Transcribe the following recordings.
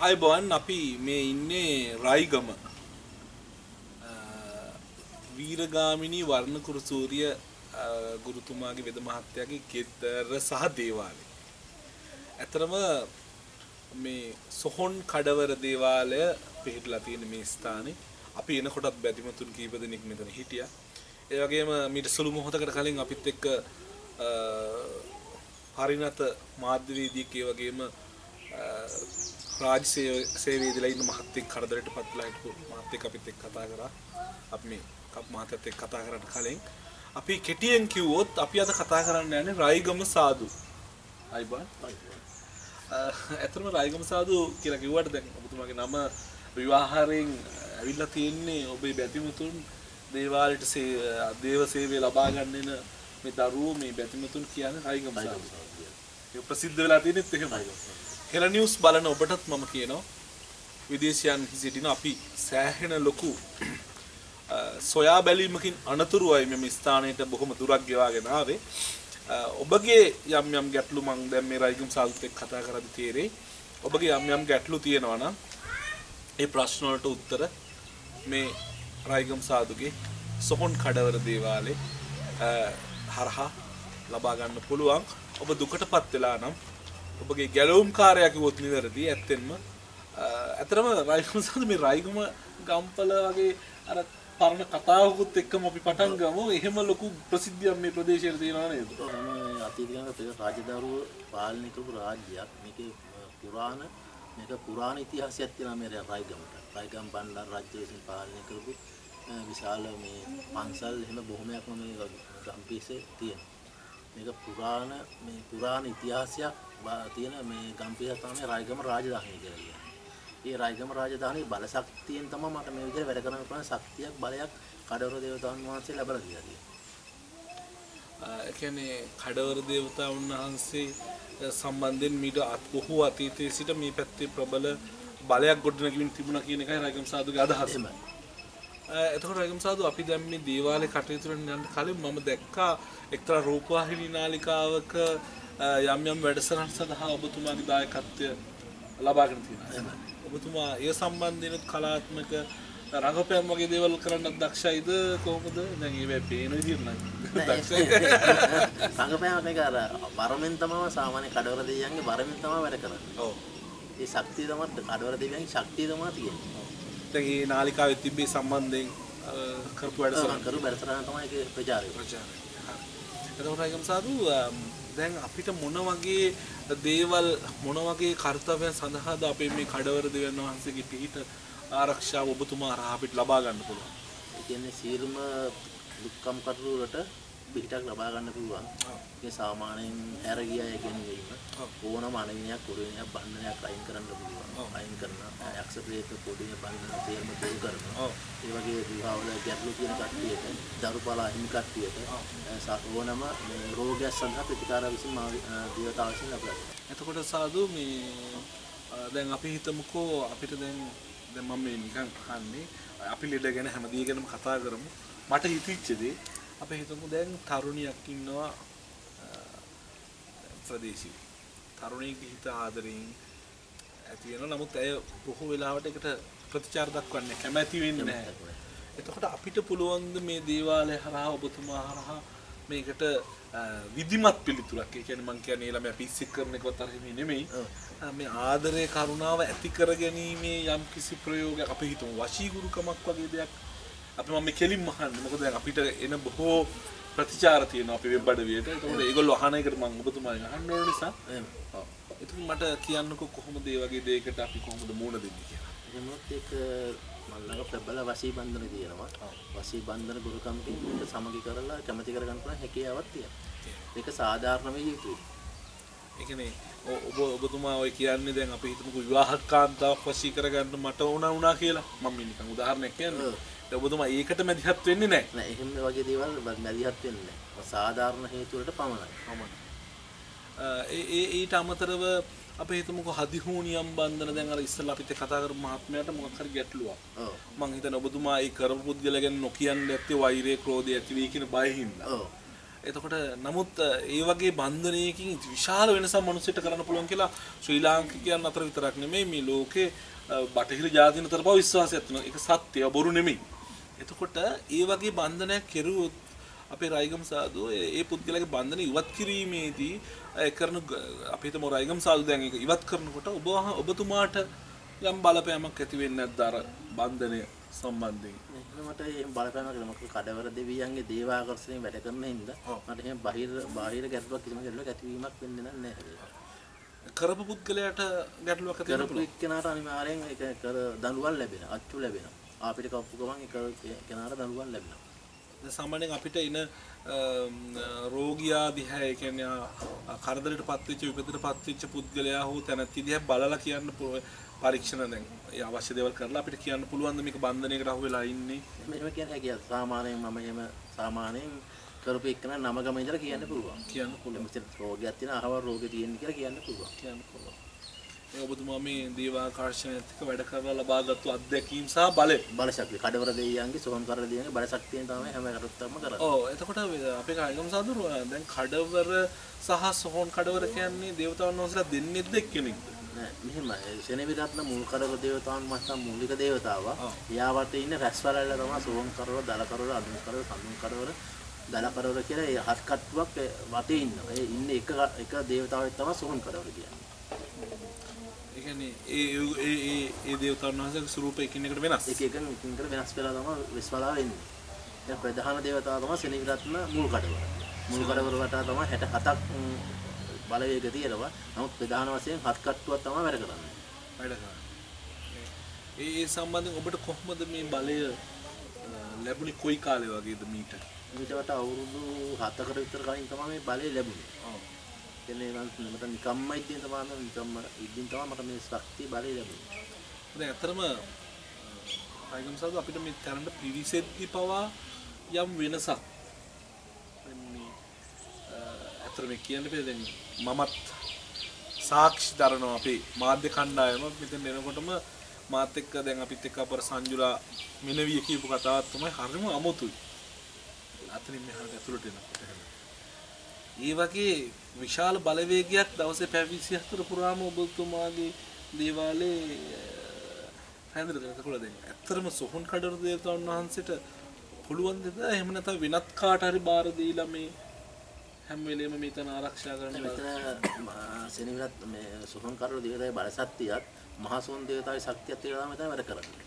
අයබෝවන් අපි මේ ඉන්නේ රයිගම වීරගාමිනී වර්ණකුරු සූරිය ගුරුතුමාගේ වෙද මහත්තයාගේ ගෙදර සහ දේවාලය. ඇතරම මේ සොහොන් කඩවර දේවාලය පිහිටලා තියෙන මේ ස්ථානේ අපි එනකොටත් බැතිමතුන් කීප දෙනෙක් මෙතන හිටියා. ඒ වගේම මීට සුළු මොහොතකට කලින් අපිත් එක්ක හරිනත මාධ්‍යවේදියෙක් ඒ වගේම රාජ්‍ය සේවයේදීලා ඉන්න මහත්තයෙක් කරදරයට පත්ලා හිටපු මහත්තයෙක් අපිත් එක්ක කතා කරා. අපි මේ මහත්තයත් එක්ක කතා කරන්න කලින් අපි කෙටියෙන් කිව්වොත් අපි අද කතා කරන්න යන්නේ රයිගම සාදු. අයිබන්. ඇත්තටම රයිගම සාදු කියලා කිව්වට දැන් ඔබතුමාගේ නම විවාහයෙන් ඇවිල්ලා තියෙන්නේ ඔබේ බැතිමතුන් දේවාලයට දේව සේවය ලබා ගන්න එන මේ දරුවෝ මේ බැතිමතුන් කියන්නේ රයිගම සාදු. ඒක ප්‍රසිද්ධ වෙලා තියෙනෙත් එහෙමයි. හෙළ නිවුස් බලන ඔබටත් මම කියනවා විදේශයන් සිටින අපි සෑහෙන ලොකු සොයා බැලීමකින් අනතුරුවයි මේ ස්ථානයට බොහොම දුරක් ගෙවාගෙන ආවේ. ඔබගේ යම් යම් ගැටලු මම දැන් මේ රයිගම සාදුත් එක්ක කතා කරද්දී තීරේ ඔබගේ යම් යම් ගැටලු තියෙනවා නම් ඒ ප්‍රශ්න වලට උත්තර මේ රයිගම සාදුගේ සොහොන් කඩවර දේවාලේ හරහා ලබා ගන්න පුළුවන්. ඔබ දුකටපත් වෙලා නම් ඔබගේ ගැලවුම් කාර්යයක් කිව්වොත් නිවැරදි. ඇත්තෙන්ම අතරම රයිගම සාදු මේ රයිගම ගම්පල වගේ අර පරණ කතාවකුත් එක්කම අපි පටන් ගමු. එහෙම ලොකු ප්‍රසිද්ධියක් මේ ප්‍රදේශයේ තියෙනවා නේද? අතීතයේ රාජදරුව පාලනය කරපු රාජ්‍යයක්. මේකේ පුරාණ ඉතිහාසයක් තියෙනවා මේ රයිගමට. රයිගම බණ්ඩාර රාජ්‍ය විසින් පාලනය කරපු විශාල මේ පන්සල් එහෙම බොහොමයක්ම මේ ගම්පිසේ තියෙනවා. මේක පුරාණ ඉතිහාසයක් තියෙන මේ ගම්පිස තමයි රයිගම රාජධානිය කියලා කියන්නේ. ඒ රයිගම රාජධානියේ බල ශක්තියෙන් තමයි මට මේ විදිහට වැඩ කරන්න පුළුවන් ශක්තියක් බලයක් කඩවර දේවතාවුන් වහන්සේ ලැබලා තියෙනවා. ඒ කියන්නේ කඩවර දේවතාවුන් වහන්සේ සම්බන්ධයෙන් මීට බොහෝ අතීතයේ සිට මේ පැත්තේ ප්‍රබල බලයක් ගොඩනගමින් තිබුණා කියන එකයි රයිගම සාදුගේ අදහස. එතකොට රයිගම සාදු අපි දැන් මේ දේවාලේ කටයුතු කරන යන කලින් මම දැක්කා එක්තරා රූපවාහිනී නාලිකාවක යම් යම් වැඩසටහන් සඳහා ඔබතුමාගේ දායකත්වය ලබාගෙන තියෙනවා. ඔබතුමා ඒ සම්බන්ධයෙන් කලාත්මක රංගපෑම් වගේ දේවල් කරන්නත් දක්ෂයිද කොහොමද? දැන් ඒ පේන විදිහට නම් දක්ෂයි. රංගපෑම් මේක අර වරමෙන් තමයි සාමාන්‍ය කඩවර දෙවියන්ගේ වරමෙන් තමයි වැඩ කරන්නේ. ඔව්. ඒ ශක්තිය තමයි කඩවර දෙවියන්ගේ ශක්තිය තමයි තියෙන්නේ. දැන් මේ නාලිකාවේ තිබ්බේ සම්බන්ධයෙන් කරපු වැඩසටහන තමයි ඒකේ ප්‍රචාරය. එතකොට රයිගම සාදු දැන් අපිට මොන වගේ දේවල් මොන වගේ කාර්යයන් සඳහාද අපේ මේ කඩවර දෙවියන් වහන්සේගේ පිහිට ආරක්ෂාව ඔබතුමා හරහා අපිට ලබා ගන්න පුළුවන්? ඒ කියන්නේ සියලුම දුක්ඛම් කටළු වලට පිහිටක් ලබා ගන්න පුළුවන්. ඒ සාමාන්‍යයෙන් හැර ගියා කියන්නේ වීම. ඕනම අනවිනයක් කුරුණයක් බන්ධනයක් අයින් කරන්න පුළුවන්. අයින් කරන යක්ෂ ප්‍රේත පොඩිය බන්ධන තේරම දුරු කරනවා. ඒ වගේ විවාහවල ගැටලු තියෙන කට්ටියට දරුපාල අහිමි කට්ටියට ඕනම රෝගයක් සඳහා ප්‍රතිකාර විසින් දේවතාව විසින් ලබනවා. එතකොට සාදු මේ දැන් අපි හිතමුකෝ අපිට දැන් මම මේ නිකන් අහන්නේ අපි ලෙඩ ගැන හැමදේ ගැනම කතා කරමු. මට හිතෙච්ච දේ අපි හිතමු දැන් තරුණියක් ඉන්නවා ප්‍රදේශයේ. තරුණියගේ හිත ආදරෙන් ඇති වෙනවා. නමුත් ඇය බොහෝ වෙලාවට ඒකට ප්‍රතිචාර දක්වන්නේ කැමැති වෙන්නේ නැහැ. එතකොට අපිට පුළුවන් මේ දේවාලය හරහා ඔබතුමා හරහා මේකට විධිමත් පිළිතුරක්. ඒ කියන්නේ මම කියන්නේ ළමයා පිස්සෙක් කරන එකවත් අර නෙමෙයි. මේ ආදරය කරුණාව ඇති කරගැනීමේ යම් කිසි ප්‍රයෝගයක් අපි හිතමු වශීගුරුකමක් වගේ දෙයක්. අපි මම කෙලින්ම අහන්නේ. මොකද දැන් අපිට එන බොහෝ ප්‍රතිචාර තියෙනවා අපි වෙබ් අඩවියට. ඒකෝට ඒගොල්ලෝ අහන එකට මම ඔබතුමාගෙන් අහන්න ඕන නිසා. ඔව්. ඒක මට කියන්නකෝ කොහොමද මේ වගේ දෙයකට අපි කොහොමද මුහුණ දෙන්නේ කියලා. එහෙමත් ඒක මල්ලක ප්‍රබල වශී බන්ධන තියෙනවා. වශී බන්ධන ගුරුකම් පිළිබඳ සමගි කරලා කැමැති කරගන්න පුළුවන් හැකියාවක් තියෙනවා. ඒක සාධාරණ වෙයි යුතුයි. ඒ කියන්නේ ඔබතුමා ඔය කියන්නේ දැන් අපි හිතමුකෝ විවාහකාන්තාවක් වශී කරගන්න මට වුණා කියලා. මම නිකන් උදාහරණයක් කියන්නේ. ඔබතුමා ඒකට මැදිහත් වෙන්නේ නැහැ. නෑ එහෙම වගේ දේවල් මැදිහත් වෙන්නේ නැහැ. සාධාරණ හේතු වලට පමණයි. ඊට අමතරව අපි හිතමුකෝ හදිහෝනියම් බන්ධන දැන් අර ඉස්සෙල්ලා අපිත් කතා කරපු මහත්මයාට මොකක් හරි ගැටලුවක්. ඔව්. මං හිතන්නේ ඔබතුමා ඒ කරපු පුද්ගලයා ගැන නොකියන්න ඇත්තේ වෛරය ක්‍රෝධය ඇති වෙයි කියන බය හින්දා. ඔව්. එතකොට නමුත් ඒ වගේ බන්ධනයකින් විශාල වෙනසක් මිනිස්සුන්ට කරන්න පුළුවන් කියලා ශ්‍රී ලාංකිකයන් අතර විතරක් නෙමෙයි මේ ලෝකේ බටහිර ජාතීන් අතර බව විශ්වාසයක් තියෙනවා. ඒක සත්‍ය බොරු නෙමෙයි. එතකොට ඒ වගේ බන්ධනයක් කෙරුවොත් අපේ රයිගම් සාදුව ඒ පුද්ගලයාගේ බන්ධන ඉවත් කිරීමේදී කරන අපි හිතමු රයිගම් සාදුව දැන් ඒක ඉවත් කරනකොට ඔබතුමාට යම් බලපෑමක් ඇති වෙන්නේ නැද්ද අර බන්ධනය සම්බන්ධයෙන්? මට එහෙම බලපෑමක් නෑ. මොකද කඩවර දෙවියන්ගේ දේව ආකර්ෂණයෙන් වැඩ කරන හින්දා මට එහෙම බාහිර ගැටලුවක් කිසිම ගැටලුවක් ඇතිවීමක් වෙන්නේ නැහැ. කරපු පුද්ගලයාට ගැටලුවක් ඇති වෙනවා. කරපු එක්කෙනාට අනිවාර්යෙන් ඒක කර දඬුවම් ලැබෙනවා. අච්චු ලැබෙනවා. අපිට කප්පු ගමන් ඒක කෙනාට දඬුවම් ලැබෙනවා. දැන් සාමාන්‍යයෙන් අපිට ඉන රෝගියා දිහා ඒ කියන්නේ කරදරයටපත් වෙච්ච විපතටපත් වෙච්ච පුද්ගලයා හෝ තැනැත්තිය දිහා බලලා කියන්න පරීක්ෂණ දැන් ඒ අවශ්‍ය දේවල් කරලා අපිට කියන්න පුළුවන් මේක බන්ධනයකට අහු වෙලා ඉන්නේ. මෙහෙම කියන්න හැකියාව. සාමාන්‍යයෙන් මම එහෙම සාමාන්‍යයෙන් කරපු එක්කෙනා නම ගම ඉඳලා කියන්න පුළුවන්. කියන්න පුළුවන්. මෙතන රෝගයක් තියෙන අහවල් රෝගේ තියෙන කියලා කියන්න පුළුවන්. කියන්න පුළුවන්. ඒ ඔබතුමා මේ දේවාකර්ෂණයත් එක්ක වැඩ කරලා ලබාගත්තු අත්දැකීම් සහ බල ශක්තිය කඩවර දෙවියන්ගේ සෝම් කරලා දෙවියන්ගේ බල ශක්තියෙන් තමයි හැම එකටම කරන්නේ. ඔව් එතකොට අපේ කායිකම් සාදුර දැන් කඩවර සහ සෝම් කඩවර කියන්නේ දේවතාවුන් වහන්සේලා දෙන්නෙක්ද එක්කෙනෙක්ද? නෑ මෙහෙමයි. සෙනෙවිරත්න මුල් කඩවර දේවතාවුන් මහත්ම මූලික දේවතාවා. එයා වටේ ඉන්න රැස්වලල්ල තමයි සෝම් කරවර දල කරවර අඳුන් කරවර සඳුන් කරවර දල කරවර කියලා ඒ හත් කට්ටුවක් වටේ ඉන්නවා. ඒ ඉන්නේ එක දේවතාවෙක් තමයි සෝම් කරවර කියන්නේ. ඒ කියන්නේ ඒ දේවතාවුන් වහන්සේගේ ස්වරූපය එකිනෙකට වෙනස්. එකිනෙකට වෙනස් වෙලා තමයි වෙස්වලා වෙන්නේ. දැන් ප්‍රධාන දේවතාවා තමයි සෙනෙවිරත්න මුල් කඩවර. මුල් කඩවර වටා තමයි 67ක් බලවේග තියෙනවා. නමුත් ප්‍රධාන වශයෙන් හත් කට්ටුවක් තමයි වැඩ කරන්නේ. ඒ සම්බන්ධයෙන් ඔබට කොහොමද මේ බලය ලැබුණේ කොයි කාලේ වගේද මීට? මීට වටා අවුරුදු 7කට විතර කලින් තමයි මේ බලය ලැබුණේ. ඔව්. එන්නේ මට නිකම්ම ඉදින් තමයි මට මේ ශක්තිය බලය ලැබුණේ. දැන් ඇත්තටම රයිගම් සාදු අපිට මේ තරන්න පිරිසෙද්දි පවා යම් වෙනසක් වෙන්නේ. ඇත්තට මේ කියන්න බෑ දැන් මමත් සාක්ෂි දරනවා අපේ මාධ්‍ය කණ්ඩායම මෙතන එනකොටම මාත් එක්ක දැන් අපිත් එක්ක අපර සංජුලා මිනවිය කියපු කතාවක් තමයි හරිම අමුතුයි. අතනින් මෙහාට ඇතුළට එනකොට ඒ වගේ විශාල බලවේගයක් දවසේ පැය 24 පුරාම ඔබතුමාගේ දේවාලේ හැඳිනගෙන තිබුණා දැන්. ඇත්තටම සොහොන් කඩර දේවතාවුන් වහන්සේට පුළුවන් දෙද එහෙම නැත්නම් වෙනත් කාට හරි බාර දීලා මේ හැම වෙලේම මේතන ආරක්ෂා කරන්න මෙතන සෙනෙවිරත් මේ සොහොන් කඩර දේවතාවේ බල ශක්තියත් මහා සොහොන් දේවතාවේ ශක්තියත් කියලා තමයි වැඩ කරන්නේ.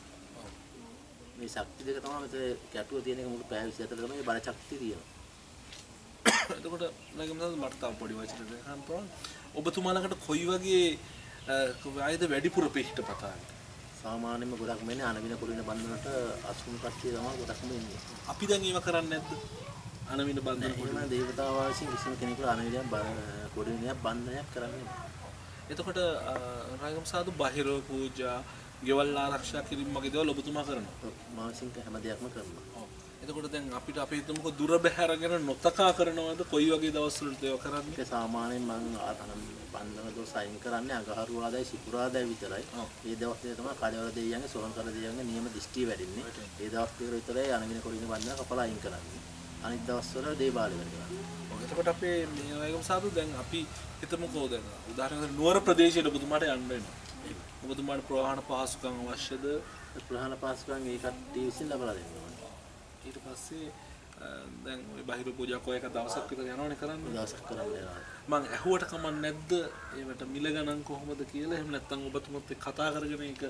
මේ ශක්ති දෙක තමයි මෙතන කැටුව තියෙන එක මුළු පැය 24 තමයි බල ශක්තිය තියෙනවා. එතකොට නැගමද මට තව පොඩි වචන දෙකක් ගන්න පුළුවන්. ඔබතුමාලකට කොයි වගේ ආයද වැඩිපුර පිහිට පතාන්නේ? සාමාන්‍යයෙන්ම ගොඩක් මෙන්නේ අනවින කුරින බන්ධනට අසුන් කට්ටිය තමයි ගොඩක්ම ඉන්නේ. අපි දැන් ඒව කරන්නේ නැද්ද? අනවින බන්ධන කුරින දේවතාවා විසින් කිසිම කෙනෙකුට අනවිනයක් කුරිනයක් බන්ධනයක් කරන්නේ නැහැ. එතකොට රාගම් සාදු බාහිර පූජා, ගෙවල් ආරක්ෂා කිරීම වගේ දේවල් ඔබතුමා කරනවා. මා විසින් හැම දෙයක්ම කරනවා. එතකොට දැන් අපිට අපි හිතමුකෝ දුර බැහැරගෙන නොතකා කරනවද කොයි වගේ දවස්වලද ඒව කරන්නේ? ඒක සාමාන්‍යයෙන් මම බන්ධන දොස් අයින් කරන්නේ අඟහරුවාදයි සිකුරාදයි විතරයි. මේ දවස් දෙක තමයි කඩවල දෙවියන්ගේ සෝහන් කර දෙවියන්ගේ නියම දිෂ්ටි වැඩින්නේ. මේ දවස් දෙක විතරයි අනවින කොරින බන්ධන කපලා අයින් කරන්නේ. අනිත් දවස්වල දේවාලේ වැඩ කරන්නේ. එතකොට අපේ මේ වගේම සාදු දැන් අපි හිතමුකෝ දැන් උදාහරණයක් නුවර ප්‍රදේශයට ඔබතුමාට යන්න වෙනවා. ඔබතුමාට ප්‍රවාහන පහසුකම් අවශ්‍යද? ප්‍රවාහන පහසුකම් ඒ කට්ටිය විසින් ලබා දෙනවා. ඊට පස්සේ දැන් ඔය බාහිර පූජා කොයි එක දවසක් විතර යනවනේ කරන්නේ. දවසක් කරන්නේ නැහැ. මං ඇහුවට කමක් නැද්ද? ඒවට මිල ගණන් කොහොමද කියලා? එහෙම නැත්නම් ඔබතුමත් එක්ක කතා කරගෙන ඒක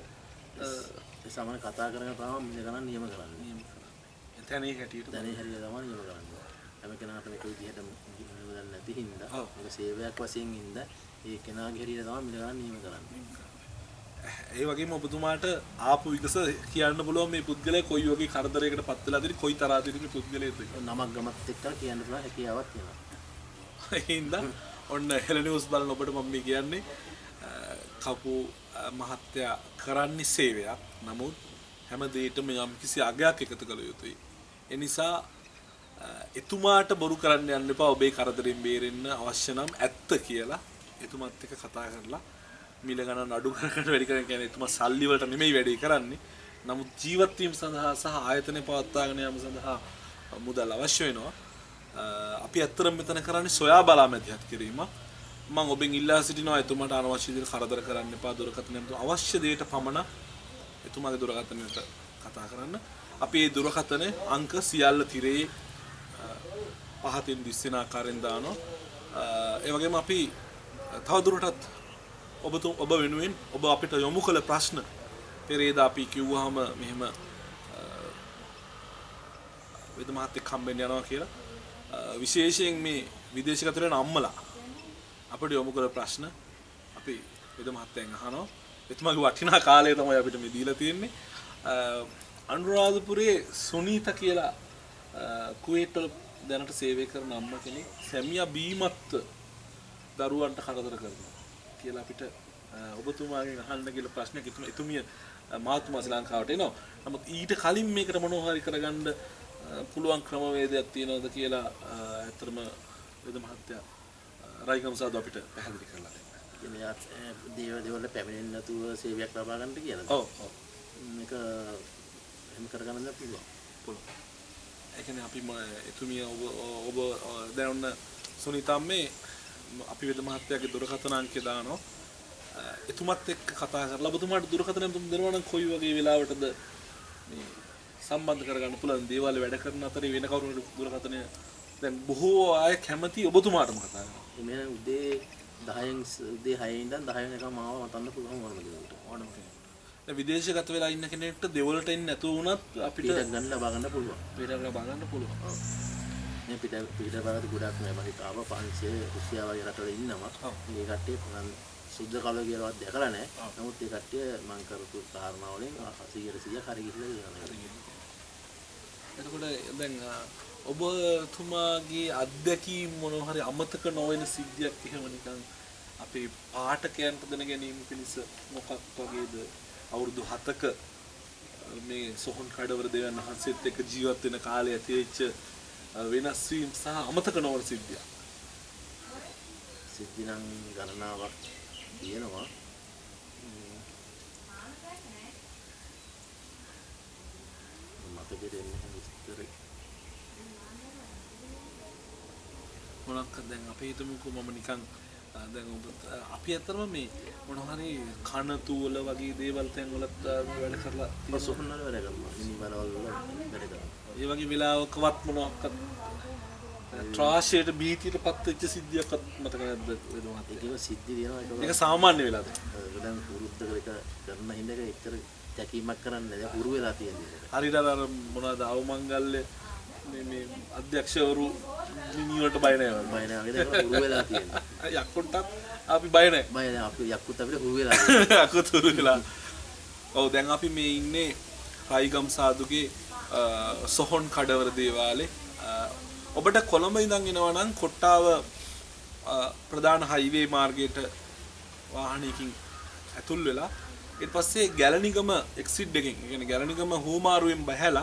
ඒ සාමාන්‍ය කතා කරගෙන තමයි මිල ගණන් නියම කරන්නේ. එතනේ හැටියට දැනේ හැටියට තමයි නියම කරන්නේ. හැම කෙනාට මේක විදිහට මිල නැති හින්දා මේක සේවයක් වශයෙන් ඉඳලා ඒ කෙනාගේ හැටියට තමයි මිල ගණන් නියම කරන්නේ. ඒ වගේම ඔබතුමාට ආපු විගස කියන්න පුළුවන් මේ පුද්ගලයා කොයි වගේ කරදරයකට පත් වෙලා තියෙන්නේ කොයි තරහා තියෙන්නේ පුද්ගලයෙක්ද නමක් ගමත් එක්ක කියන්න පුළුවන් හැකියාවක් තියෙනවා. ඒ හින්දා ඔන්න හෙළ නිවුස් බලන ඔබට මම මේ කියන්නේ කපු මහත්තයා කරන්නේ සේවයක්. නමුත් හැම දෙයකම යම් කිසි අගයක් එකතු කළ යුතුයි. ඒ නිසා එතුමාට බොරු කරන්න යන්න එපා. ඔබේ කරදරෙන් බේරෙන්න අවශ්‍ය නම් ඇත්ත කියලා එතුමත් එක්ක කතා කරලා මිල ගණන් අඩු කරකට වැඩි කරන කියන්නේ එතුමා සල්ලි වලට නෙමෙයි වැඩේ කරන්නේ. නමුත් ජීවත් වීම සඳහා සහ ආයතනය පවත්වාගෙන යාම සඳහා මුදල් අවශ්‍ය වෙනවා. අපි ඇත්තටම මෙතන කරන්නේ සොයා බලා මැදිහත් කිරීම. මම ඔබෙන් ඉල්ලා සිටිනවා එතුමාට අනවශ්‍ය විදිහට කරදර කරන්න එපා. දුරකථනයට අවශ්‍ය දෙයට පමණ එතුමාගේ දුරකථනයට කතා කරන්න. අපි මේ දුරකථනයේ අංක සියල්ල තිරේ පහතින් දිස්සෙන ආකාරයෙන් දානවා. ඒ වගේම අපි තවදුරටත් ඔබ වෙනුවෙන් ඔබ අපිට යොමු කළ ප්‍රශ්න පෙරේදා අපි කිව්වහම මෙහෙම වේද මහත්තයෙක් හම්බෙන්න යනවා කියලා විශේෂයෙන් මේ විදේශගත වෙන අම්මලා අපිට යොමු කළ ප්‍රශ්න අපි වේද මහත්තයන් අහනවා. එතුමාගේ වටිනා කාලය තමයි අපිට මේ දීලා තියෙන්නේ. අනුරාධපුරයේ සුනීතා කියලා කුවේට් වල දැනට සේවය කරන අම්මා කෙනෙක් සැමියා බීමත් දරුවන්ට කරදර කරනවා කියලා අපිට ඔබතුමාගෙන් අහන්න කියලා ප්‍රශ්නයක් එතුමිය මාතුමා ශ්‍රී ලංකාවට එනවා. නමුත් ඊට කලින් මේකට මොනවා හරි කරගන්න පුළුවන් ක්‍රමවේදයක් තියෙනවද කියලා ඇත්තටම වේද මහත්තයා රයිගම් සාදු අපිට පැහැදිලි කරලා දෙන්න. දේවල් පැමිණෙන්නේ නැතුව සේවයක් ලබා ගන්නට කියලාද? ඔව් ඔව්. මේක එහෙම කරගන්න පුළුවන්. ඒ කියන්නේ අපි එතුමිය ඔබ දැන් ඔන්න සුනිතම්මේ අපි වේද මහත්තයාගේ දුරකථන අංකය දානවා. එතුමත් එක්ක කතා කරලා ඔබතුමාට දුරකථනය දෙනවා නම් කොයි වගේ වෙලාවටද මේ සම්බන්ධ කරගන්න පුළුවන් දේවල් වැඩ කරන අතරේ වෙන කවුරුහරි දුරකථනය දැන් බොහෝ අය කැමති ඔබතුමාටම කතා කරනවා. මේ උදේ 10න් උදේ 6 ඉඳන් 10 වෙනකම් මාව මතන්න පුළුවන් ඕනම කෙනෙකුට. ඕනම කෙනෙකුට. දැන් විදේශගත වෙලා ඉන්න කෙනෙක්ට දෙවලට එන්නේ නැතුව වුණත් අපිට ගන්න ලබා ගන්න පුළුවන්. ලබා ගන්න පුළුවන්. මේ පිට බලද්දි ගොඩක් මේ වගේ ආව 500 රුසියා වගේ රටවල ඉන්නවා. මේ කට්ටිය මම සුද්ධ කලව කියලාවත් දැකලා නැහැ. නමුත් ඒ කට්ටිය මම කරපු කාරණා වලින් 100% හරි ගිහිල්ලා යනවා. එතකොට දැන් ඔබතුමාගේ අත්දැකීම් මොනවා හරි අමතක නොවන සිද්ධියක් එහෙම නිකන් අපේ පාඨකයන්ට දැන ගැනීම පිණිස මොකක් වගේද අවුරුදු 7ක මේ සොහොන් කඩවර දෙවියන් වහන්සේත් එක්ක ජීවත් වෙන කාලය ඇතිවෙච්ච වෙනස් වීම සහ අමතක නොවන සිද්ධියක්. සිද්ධි නම් ගණනාවක් තියෙනවා. මතකෙ දෙන්නේ විස්තර මොනක්ද දැන් අපි හිතමුකෝ මම නිකන් දැන් ඔබ අපි අතරම මේ මොනවා හරි කනතුල වගේ දේවල් තැන් වලත් වැඩ කරලා සොහොන් වල වැඩ කරනවා. මිනිවලවල් වල වැඩ කරනවා. ඒ වගේ වෙලාවකවත් මොනවාක්වත් ත්‍රාසයට බීතියට පත් වෙච්ච සිද්ධියක්වත් මතක නැද්ද වේදමහත්? ඒකම සිද්ධි වෙනවා ඒක සාමාන්‍ය වෙලාද? දැන් පුරුද්දකට කරන හින්දා එච්චර තැකීමක් කරන්නේ නැහැ. පුරු වෙලා තියෙනවා. හරියට අර මොනවාද අවමංගල්‍ය මේ අධ්‍යක්ෂවරු නිනියට බය නැහැ. බය නැහැ. ඒක පුරු වෙලා තියෙනවා. යක්කුටත් අපි බය නැහැ. බය නැහැ. අපි යක්කුත් අපිට පුරු වෙලා තියෙනවා. යක්කුත් පුරු වෙලා. ඔව් දැන් අපි මේ ඉන්නේ රයිගම් සාදුගේ සොහොන් කඩවර දේවාලේ. ඔබට කොළඹ ඉඳන් එනවා නම් කොට්ටාව ප්‍රධාන හයිවේ මාර්ගයට වාහනයකින් ඇතුල් වෙලා ඊට පස්සේ ගැලණිගම එක්සිට් එකකින් ඒ කියන්නේ ගැලණිගම හෝමාරුවෙන් බහැලා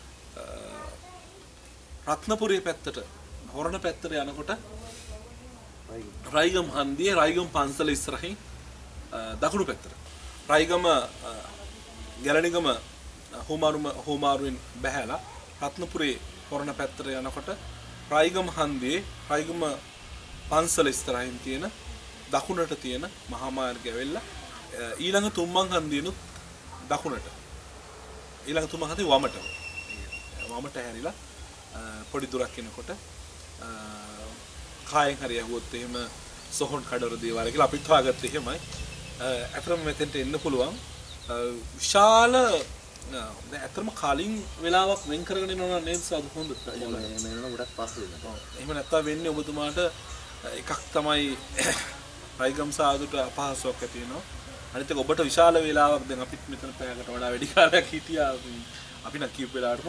රත්නපුරේ පැත්තට හොරණ පැත්තට යනකොට රයිගම් හන්දියේ රයිගම් පන්සල ඉස්සරහින් දකුණු පැත්තට රයිගම ගැලණිගම හෝමාරුවෙන් බහැලා රත්නපුරේ හොරණ පැත්තට යනකොට රයිගම හන්දියේ රයිගම පන්සල ඉස්සරහින් තියෙන දකුණට තියෙන මහා මාර්ගය ඇවිල්ලා ඊළඟ තුම්මන් හන්දියනුත් දකුණට ඊළඟ තුම්මන් හන්දිය වමට හැරිලා පොඩි දුරක් යනකොට කායෙන් හරි යහුවොත් එහෙම සොහොන් කඩවර දේවාලය කියලා අපිත් හොයාගත්තේ එහෙමයි. අතරම මෙතෙන්ට එන්න පුළුවන් විශාල දැන් අතරම කලින් වෙලාවක් වෙන් කරගෙන යනවා නේද සාදු හොඳ මේ වෙන ගොඩක් පස්සේ වෙනවා. එහෙම නැත්තම් වෙන්නේ ඔබතුමාට එකක් තමයි රයිගම් සාදුට අපහසුයක් ඇති වෙනවා. අනිත් එක ඔබට විශාල වේලාවක් දැන් අපිත් මෙතන පැයකට වඩා වැඩි කාලයක් හිටියා අපි නම් කීප වෙලාවටම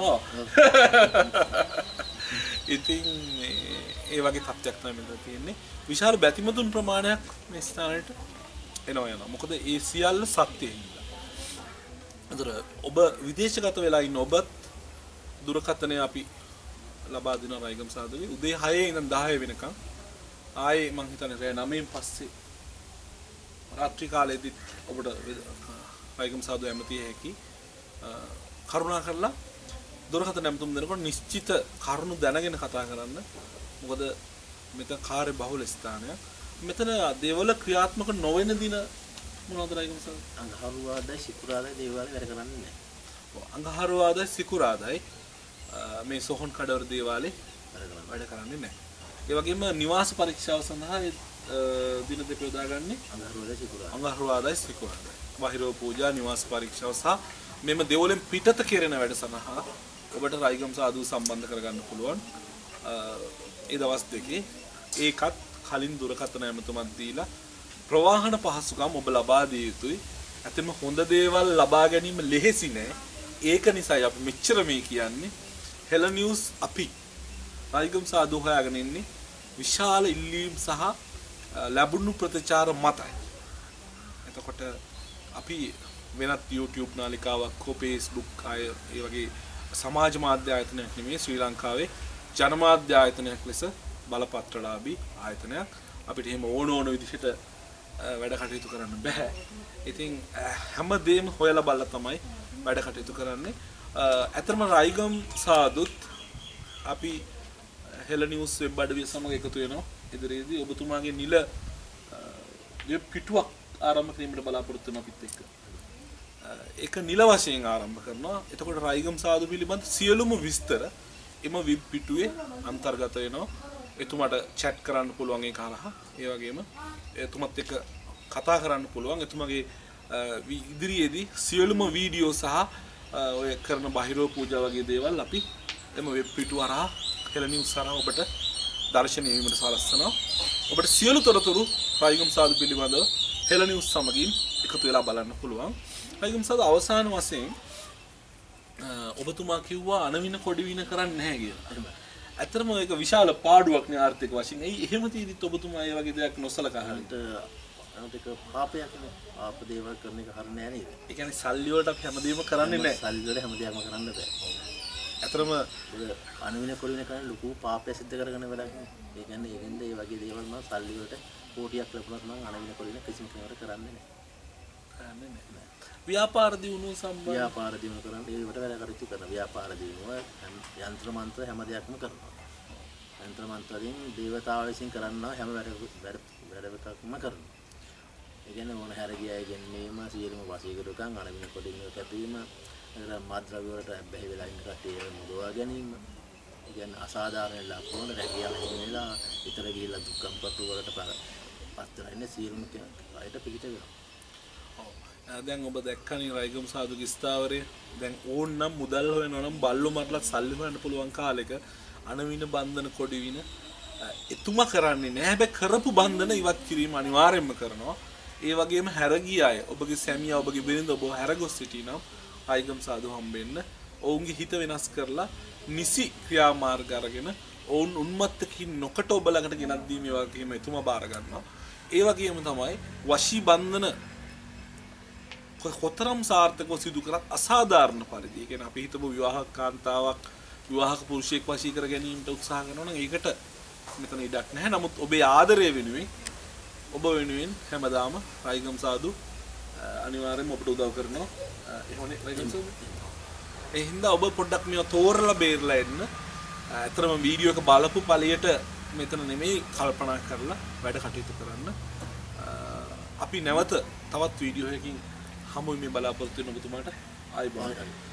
ඉතින් ඒ වගේ තත්ත්වයක් තමයි මෙතන තියෙන්නේ. විශාල බැතිමතුන් ප්‍රමාණයක් මේ ස්ථානයට එනවා යනවා. මොකද ඒ සියල්ල සත්‍යයි. අතර ඔබ විදේශගත වෙලා ඉන්න ඔබත් දුරකථනය අපි ලබා දෙන රයිගම් සාදුවේ උදේ 6 ඉඳන් 10 වෙනකම් ආයේ මං හිතන්නේ රෑ 9න් පස්සේ රාත්‍රී කාලයේදී ඔබට රයිගම් සාදුව ඇමතිය හැකි කරුණා කරලා දුරකථන ඇමතුම් දෙනකොට නිශ්චිත කරුණු දැනගෙන කතා කරන්න. මොකද මෙතන කාර්ය බහුල ස්ථානයක්. මෙතන දේවල් ක්‍රියාත්මක නොවන දින මොනවද රයිගම සර්? අඟහරුවාදයි සිකුරාදයි දේවාලේ වැඩ කරන්නේ නැහැ. ඔව් අඟහරුවාදයි සිකුරාදයි මේ සොහොන් කඩවර දේවාලේ වැඩ කරන්නේ නැහැ. ඒ වගේම නිවාස පරීක්ෂාව සඳහා දින දෙක යොදාගන්නේ අඟහරුවාදයි සිකුරාදයි. බාහිර පූජා නිවාස පරීක්ෂාව සහ මෙම දේවලෙන් පිටත කෙරෙන වැඩ සඳහා ඔබට රයිගම් සාදු සම්බන්ධ කරගන්න පුළුවන්. ඒ දවස් දෙකේ ඒකත් කලින් දුරකථන ඇමතුමක් දීලා ප්‍රවාහන පහසුකම් ඔබ ලබා දිය යුතුයි. ඇත්තම හොඳ දේවල් ලබා ගැනීම ලෙහෙසි නෑ. ඒක නිසායි අපි මෙච්චර මේ කියන්නේ. හෙල නිවුස් අපි රයිගම් සාදු හොයාගෙන ඉන්නේ විශාල ඉල්ලීම් සහ ලැබුණු ප්‍රතිචාර මතයි. එතකොට අපි වෙනත් YouTube නාලිකාවක් හෝ Facebook අය ඒ වගේ සමාජ මාධ්‍ය ආයතනයක් නෙමෙයි ශ්‍රී ලංකාවේ ජනමාධ්‍ය ආයතනයක් ලෙස බලපත්‍රලාභී ආයතනයක්. අපිට එහෙම ඕන විදිහට වැඩ කටයුතු කරන්න බෑ. ඉතින් හැමදේම හොයලා බලලා තමයි වැඩ කටයුතු කරන්නේ. ඇත්තම රයිගම් සාදුත් අපි හෙල නිවුස් වෙබ් අඩවිය සමග එකතු වෙනවා. ඉදිරියේදී ඔබතුමාගේ නිල වෙබ් පිටුවක් ආරම්භ කිරීමට බලාපොරොත්තු වෙන අපිත් එක්ක. ඒක නිල වශයෙන් ආරම්භ කරනවා. එතකොට රයිගම් සාදු පිළිබඳ සියලුම විස්තර එම වෙබ් පිටුවේ අන්තර්ගත වෙනවා. එතුමාට chat කරන්න පුළුවන් ඒක හරහා. ඒ වගේම එතුමත් එක්ක කතා කරන්න පුළුවන්. එතුමාගේ ඉදිරියේදී සියලුම වීඩියෝ සහ ඔය කරන බාහිරව පූජා වගේ දේවල් අපි එම වෙබ් පිටුව හරහා හෙළ නිවුස් හරහා ඔබට දර්ශනය වීමට සලස්වනවා. ඔබට සියලු තොරතුරු රයිගම් සාදු පිළිබඳව හෙළ නිවුස් සමගින් එකතු වෙලා බලන්න පුළුවන්. රයිගම් සාදු අවසාන වශයෙන් ඔබතුමා කිව්වා අනවින කොඩි වින කරන්නේ නැහැ කියලා. ඇත්තටම ඒක විශාල පාඩුවක් නේ ආර්ථික වශයෙන්. එයි එහෙම තීරිත් ඔබතුමා මේ වගේ දෙයක් නොසලකා හරියට අනිත් පාපයක් නේ. පාප දේවල් කරන එක හරිය නෑ නේද? ඒ කියන්නේ සල්ලි වලට අපි හැමදේම කරන්නේ නැහැ. සල්ලි වල හැමදේම කරන්න බෑ. ඇත්තටම අනවින කොළින කරන ලොකු පාපය සිද්ධ කරගෙන වැඩක් නේ. ඒ කියන්නේ ඒකෙන්ද මේ වගේ දේවල් මම සල්ලි වලට කෝටියක් ලැබුණත් මම අනවින කොළින කිසිම කෙනෙකුට කරන්නේ නැහැ. ව්‍යාපාර දියුණුව සම්බන්ධ ව්‍යාපාර දියුණුව කරන්න ඒකට වැඩ කටයුතු කරන ව්‍යාපාර දියුණුව යන්ත්‍ර මන්ත්‍ර හැම දෙයක්ම කරනවා. යන්ත්‍ර මන්ත්‍ර වලින් දේවතාවෝ විසින් කරනවා හැම වැඩකම කරනවා. ඒ කියන්නේ මොන හැර ගියයි ගැනීම සියලුම වශීකරුකම් අනවින කොටින් කැපීම මාද්‍රව්‍ය වලට බැහැ වෙලා ඉන්න කට්ටිය මුදවා ගැනීම. ඒ කියන්නේ අසාධාරණ ලක්ෂණ රැකියාව හිමිලා ඉතර ගිහිල්ලා දුක්ඛම් පතු වලට පත් වෙන සියලුම අයට පිළිට වෙනවා. දැන් ඔබ දැක්කනේ රයිගම් සාදුගේ ස්ථාවරය. දැන් ඕන්නම් මුදල් හොයනවා නම් බල්ලෝ මරලා සල්ලි හොයන්න පුළුවන් කාලෙක අනවින බන්ධන කොඩි වින එතුමා කරන්නේ නැහැ. හැබැයි කරපු බන්ධන ඉවත් කිරීම අනිවාර්යයෙන්ම කරනවා. ඒ වගේම හැර ගිය අය ඔබගේ සැමියා ඔබගේ බිරිඳ ඔබ හැරගොස් සිටිනම් රයිගම් සාදු හම්බෙන්න ඔවුන්ගේ හිත වෙනස් කරලා නිසි ක්‍රියාමාර්ග අරගෙන ඔවුන් උන්මත්තකින් නොකට ඔබ ළඟට ගෙනත් දීම ඒ වගේම එතුමා බාර ගන්නවා. ඒ වගේම තමයි වශී බන්ධන කොතරම් සාර්ථකව සිදු කරත් අසාධාරණ පරිදි. ඒ කියන්නේ අපි හිතමු විවාහක කාන්තාවක් විවාහක පුරුෂයෙක් වශී කර ගැනීමට උත්සාහ කරනවා නම් ඒකට මෙතන ඉඩක් නැහැ. නමුත් ඔබේ ආදරය වෙනුවෙන් ඔබ වෙනුවෙන් හැමදාම රයිගම් සාදු අනිවාර්යයෙන්ම ඔබට උදව් කරනවා. එහෙමනේ රයිගම් සාදු. ඒ හින්දා ඔබ පොඩ්ඩක් මේව තෝරලා බේරලා එන්න. අතරම වීඩියෝ එක බලපු ඵලයට මෙතන නෙමෙයි කල්පනා කරලා වැඩ කටයුතු කරන්න. අපි නැවත තවත් වීඩියෝ එකකින් හමු මේ බලාපොරොත්තු වෙන ඔබතුමාට ආයිබෝන්.